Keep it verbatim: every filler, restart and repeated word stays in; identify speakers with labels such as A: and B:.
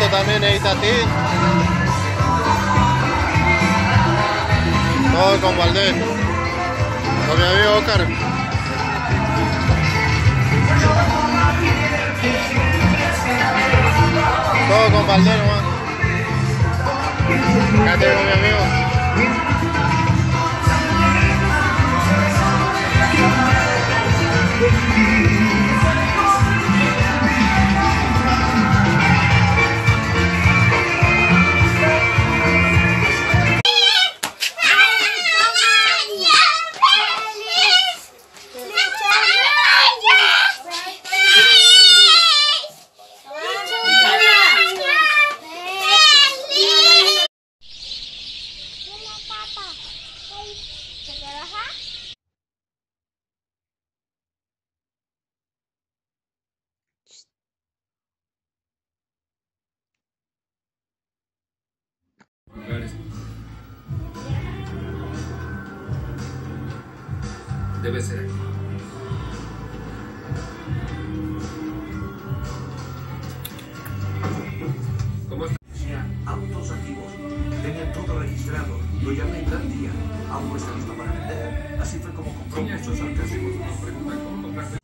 A: foto también, ahí está a ti. Todo con Valdés. Con mi amigo Oscar. Todo con Valdés, nomás. Acá tengo mi amigo.
B: Debe ser aquí. ¿Cómo está?
C: Autos activos. Tenía todo registrado. Lo llamé en gran día. Aún no está listo para vender. Así fue como compró muchos autos.
B: Pregunta, ¿cómo compraste?